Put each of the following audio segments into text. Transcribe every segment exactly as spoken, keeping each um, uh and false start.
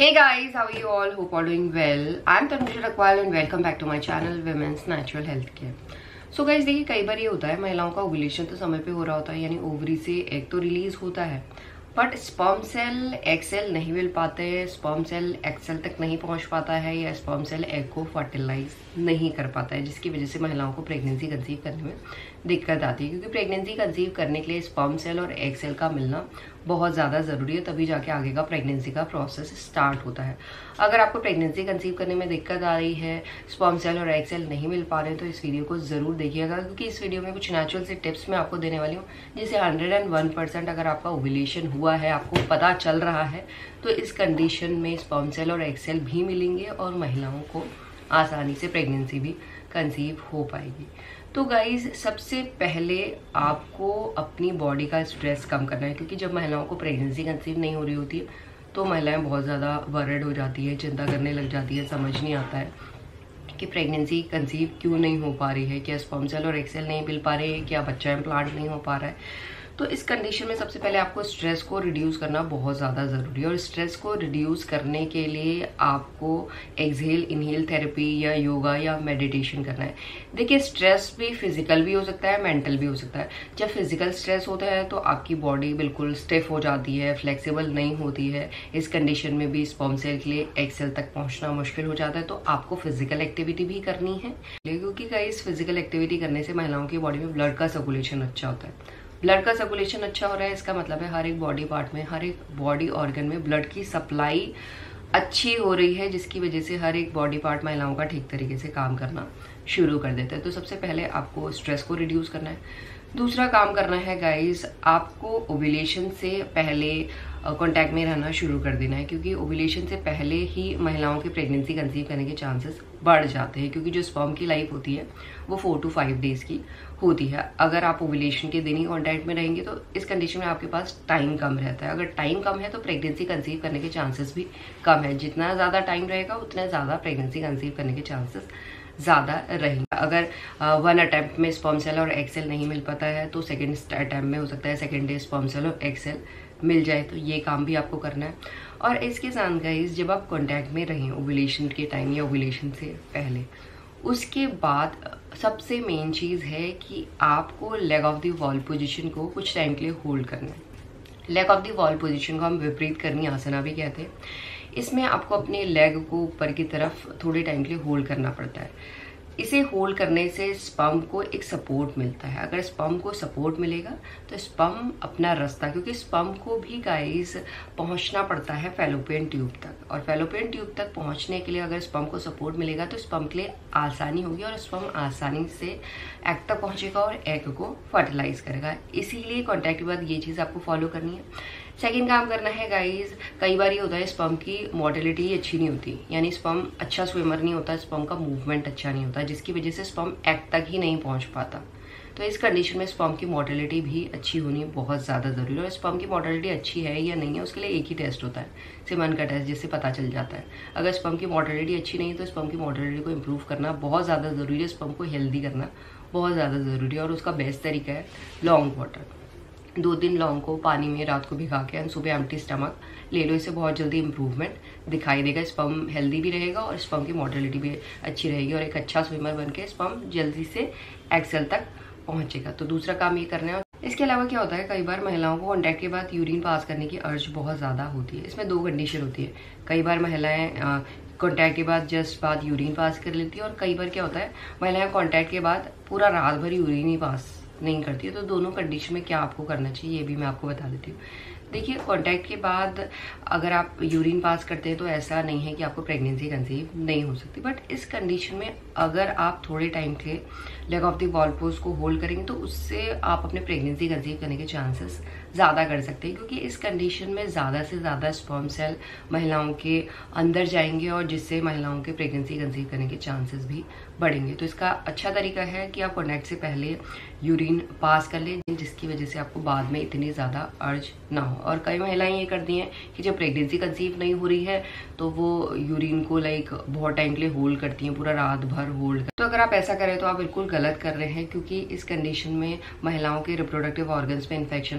Hey guys, how are you all? Hope all doing well. I'm Tanusha Rakwal and welcome back to my channel Women's Natural Health Care. So guys देखिए कई बार ये होता है महिलाओं का ovulation तो समय पे हो रहा होता है, यानी ओवरी से एग तो रिलीज होता है, but sperm cell egg cell नहीं मिल पाते हैं, स्पर्म सेल एग सेल तक नहीं पहुंच पाता है या स्पर्म सेल एग को फर्टिलाइज नहीं कर पाता है, जिसकी वजह से महिलाओं को प्रेगनेंसी कंसीव करने में दिक्कत आती है। क्योंकि प्रेगनेंसी कंसीव करने के लिए स्पर्म सेल और एग सेल का मिलना बहुत ज़्यादा ज़रूरी है, तभी जाके आगे का प्रेगनेंसी का प्रोसेस स्टार्ट होता है। अगर आपको प्रेगनेंसी कंसीव करने में दिक्कत आ रही है, स्पर्म सेल और एग सेल नहीं मिल पा रहे हैं, तो इस वीडियो को ज़रूर देखिएगा, क्योंकि इस वीडियो में कुछ नेचुरल से टिप्स मैं आपको देने वाली हूँ, जिससे हंड्रेड एंड वन परसेंट अगर आपका ओव्यूलेशन हुआ है, आपको पता चल रहा है, तो इस कंडीशन में स्पर्म सेल और एग सेल भी मिलेंगे और महिलाओं को आसानी से प्रेगनेंसी भी कंसीव हो पाएगी। तो गाइज सबसे पहले आपको अपनी बॉडी का स्ट्रेस कम करना है, क्योंकि जब महिलाओं को प्रेगनेंसी कंसीव नहीं हो रही होती है तो महिलाएं बहुत ज़्यादा वरिड हो जाती है, चिंता करने लग जाती है, समझ नहीं आता है कि प्रेगनेंसी कंसीव क्यों नहीं हो पा रही है, क्या स्पर्म सेल और एग सेल नहीं मिल पा रहे हैं, क्या बच्चा इम्प्लांट नहीं हो पा रहा है। तो इस कंडीशन में सबसे पहले आपको स्ट्रेस को रिड्यूस करना बहुत ज़्यादा ज़रूरी है, और स्ट्रेस को रिड्यूस करने के लिए आपको एक्सहेल इनहेल थेरेपी या योगा या मेडिटेशन करना है। देखिए स्ट्रेस भी फिजिकल भी हो सकता है, मेंटल भी हो सकता है। जब फिजिकल स्ट्रेस होता है तो आपकी बॉडी बिल्कुल स्टिफ हो जाती है, फ्लेक्सिबल नहीं होती है, इस कंडीशन में भी स्पर्म सेल के लिए एग सेल तक पहुंचना मुश्किल हो जाता है। तो आपको फिजिकल एक्टिविटी भी करनी है, क्योंकि गाइस फिजिकल एक्टिविटी करने से महिलाओं की बॉडी में ब्लड का सर्कुलेशन अच्छा होता है। ब्लड का सर्कुलेशन अच्छा हो रहा है, इसका मतलब है हर एक बॉडी पार्ट में, हर एक बॉडी ऑर्गन में ब्लड की सप्लाई अच्छी हो रही है, जिसकी वजह से हर एक बॉडी पार्ट महिलाओं का ठीक तरीके से काम करना शुरू कर देता है। तो सबसे पहले आपको स्ट्रेस को रिड्यूस करना है। दूसरा काम करना है गाइस, आपको ओव्यूलेशन से पहले कांटेक्ट में रहना शुरू कर देना है, क्योंकि ओव्यूलेशन से पहले ही महिलाओं के प्रेगनेंसी कंसीव करने के चांसेस बढ़ जाते हैं, क्योंकि जो स्पर्म की लाइफ होती है वो फोर टू फाइव डेज की होती है। अगर आप ओव्यूलेशन के दिन ही कांटेक्ट में रहेंगे तो इस कंडीशन में आपके पास टाइम कम रहता है। अगर टाइम कम है तो प्रेगनेंसी कंसीव करने के चांसेस भी कम है। जितना ज़्यादा टाइम रहेगा उतना ज़्यादा प्रेगनेंसी कंसीव करने के चांसेस ज़्यादा रहेंगे। अगर वन अटैम्प्ट में स्पर्म सेल और एग सेल नहीं मिल पाता है तो सेकेंड अटैम्प्ट में हो सकता है सेकेंड डे स्पर्म सेल और एग सेल मिल जाए, तो ये काम भी आपको करना है। और इसके साथ गाइस जब आप कांटेक्ट में रहें ओव्यूलेशन के टाइम या ओव्यूलेशन से पहले, उसके बाद सबसे मेन चीज़ है कि आपको leg of the wall position को कुछ टाइम के लिए होल्ड करना है। Leg of the wall position को हम विपरीत करनी आसना भी कहते हैं। इसमें आपको अपने लेग को ऊपर की तरफ थोड़े टाइम के लिए होल्ड करना पड़ता है। इसे होल्ड करने से स्पर्म को एक सपोर्ट मिलता है। अगर स्पर्म को सपोर्ट मिलेगा तो स्पर्म अपना रास्ता, क्योंकि स्पर्म को भी गाइस पहुंचना पड़ता है फैलोपियन ट्यूब तक, और फैलोपियन ट्यूब तक पहुंचने के लिए अगर स्पर्म को सपोर्ट मिलेगा तो स्पर्म के लिए आसानी होगी और स्पर्म आसानी से एग तक पहुंचेगा और एग को फर्टिलाइज करेगा। इसीलिए कॉन्टैक्ट के बाद ये चीज़ आपको फॉलो करनी है। सेकेंड काम करना है गाइज, कई बार ये होता है स्पर्म की मोटिलिटी अच्छी नहीं होती, यानी स्पर्म अच्छा स्विमर नहीं होता, स्पर्म का मूवमेंट अच्छा नहीं होता, जिसकी वजह से स्पर्म एग तक ही नहीं पहुंच पाता। तो इस कंडीशन में स्पर्म की मोटिलिटी भी अच्छी होनी बहुत ज़्यादा ज़रूरी है। और स्पर्म की मोटिलिटी अच्छी है या नहीं है उसके लिए एक ही टेस्ट होता है, सिमन का टेस्ट, जिससे पता चल जाता है। अगर स्पर्म की मोटिलिटी अच्छी नहीं है तो स्पर्म की मोटिलिटी को इम्प्रूव करना बहुत ज़्यादा ज़रूरी है, स्पर्म को हेल्दी करना बहुत ज़्यादा ज़रूरी है। और उसका बेस्ट तरीका है लॉन्ग वाटर। दो दिन लौंग को पानी में रात को भिगा के सुबह एम्प्टी स्टमक ले लो, इससे बहुत जल्दी इंप्रूवमेंट दिखाई देगा। स्पर्म हेल्दी भी रहेगा और स्पर्म की मोटिलिटी भी अच्छी रहेगी और एक अच्छा स्विमर बन के स्पर्म जल्दी से एग सेल तक पहुंचेगा। तो दूसरा काम ये करना है। इसके अलावा क्या होता है, कई बार महिलाओं को कॉन्टैक्ट के बाद यूरिन पास करने की अर्ज बहुत ज़्यादा होती है। इसमें दो कंडीशन होती है, कई बार महिलाएँ कॉन्टैक्ट के बाद जस्ट बाद यूरिन पास कर लेती है, और कई बार क्या होता है महिलाएं कॉन्टैक्ट के बाद पूरा रात भर यूरिन ही पास नहीं करती है। तो दोनों कंडीशन में क्या आपको करना चाहिए ये भी मैं आपको बता देती हूँ। देखिए कॉन्टैक्ट के बाद अगर आप यूरिन पास करते हैं तो ऐसा नहीं है कि आपको प्रेगनेंसी कंसीव नहीं हो सकती, बट इस कंडीशन में अगर आप थोड़े टाइम के leg of the wall pose को होल्ड करेंगे तो उससे आप अपने प्रेगनेंसी कंसीव करने के चांसेस ज़्यादा कर सकते हैं, क्योंकि इस कंडीशन में ज़्यादा से ज़्यादा स्पर्म सेल महिलाओं के अंदर जाएंगे और जिससे महिलाओं के प्रेगनेंसी कंसीव करने के चांसेस भी बढ़ेंगे। तो इसका अच्छा तरीका है कि आप कॉन्टैक्ट से पहले यूरिन पास कर लें, जिसकी वजह से आपको बाद में इतनी ज़्यादा अर्ज ना हो। और कई महिलाएं ये करती हैं कि जब प्रेगनेंसी कंसीव नहीं हो रही है तो वो यूरिन को लाइक बहुत टाइम के लिए होल्ड करती हैं, पूरा रात भर होल्ड। तो अगर आप ऐसा करें तो आप बिल्कुल गलत कर रहे हैं, क्योंकि इस कंडीशन में महिलाओं के रिप्रोडक्टिव ऑर्गन्स में इन्फेक्शन होने के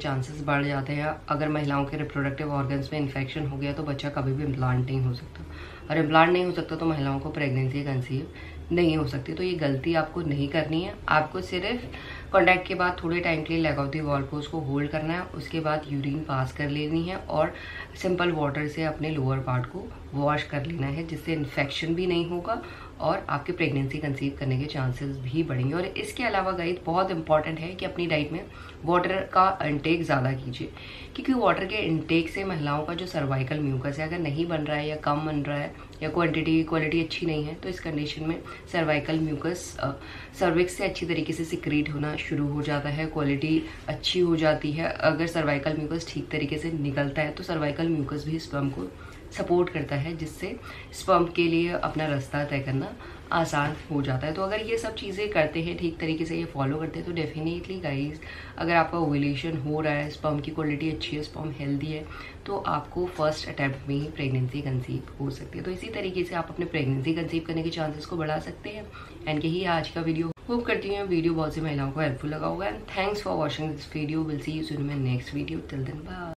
चांसेस बढ़ जाते हैं। अगर महिलाओं के रिप्रोडक्टिव ऑर्गन्स में इन्फेक्शन हो गया तो बच्चा कभी भी इम्प्लांट नहीं हो सकता, और इम्प्लांट नहीं हो सकता तो महिलाओं को प्रेगनेंसी कंसीव नहीं हो सकती। तो ये गलती आपको नहीं करनी है। आपको सिर्फ कॉन्टैक्ट के बाद थोड़े टाइम के लिए लेगोटी वॉल को उसको होल्ड करना है, उसके बाद यूरिन पास कर लेनी है और सिंपल वाटर से अपने लोअर पार्ट को वॉश कर लेना है, जिससे इन्फेक्शन भी नहीं होगा और आपके प्रेगनेंसी कंसीव करने के चांसेस भी बढ़ेंगे। और इसके अलावा गाइस बहुत इंपॉर्टेंट है कि अपनी डाइट में वाटर का इंटेक ज़्यादा कीजिए, क्योंकि वाटर के इंटेक से महिलाओं का जो सर्वाइकल म्यूकस है अगर नहीं बन रहा है या कम बन रहा है या क्वांटिटी क्वालिटी अच्छी नहीं है, तो इस कंडीशन में सर्वाइकल म्यूकस सर्विक्स से अच्छी तरीके से सिक्रीट होना शुरू हो जाता है, क्वालिटी अच्छी हो जाती है। अगर सर्वाइकल म्यूकस ठीक तरीके से निकलता है तो सर्वाइकल म्यूकस भी स्पर्म को सपोर्ट करता है, जिससे स्पर्म के लिए अपना रास्ता तय करना आसान हो जाता है। तो अगर ये सब चीज़ें करते हैं, ठीक तरीके से ये फॉलो करते हैं, तो डेफिनेटली गाइस अगर आपका ओव्यूलेशन हो रहा है, स्पर्म की क्वालिटी अच्छी है, स्पर्म हेल्दी है, तो आपको फर्स्ट अटैम्प्ट में ही प्रेगनेंसी कंसीव हो सकती है। तो इसी तरीके से आप अपने प्रेगनेंसी कंसीव करने के चांसेस को बढ़ा सकते हैं। एंड यही आज का वीडियो। होप करती हूँ वीडियो बहुत सी महिलाओं को हेल्पफुल लगा होगा। And thanks for watching this video. Will see you soon in my next video. Till then bye.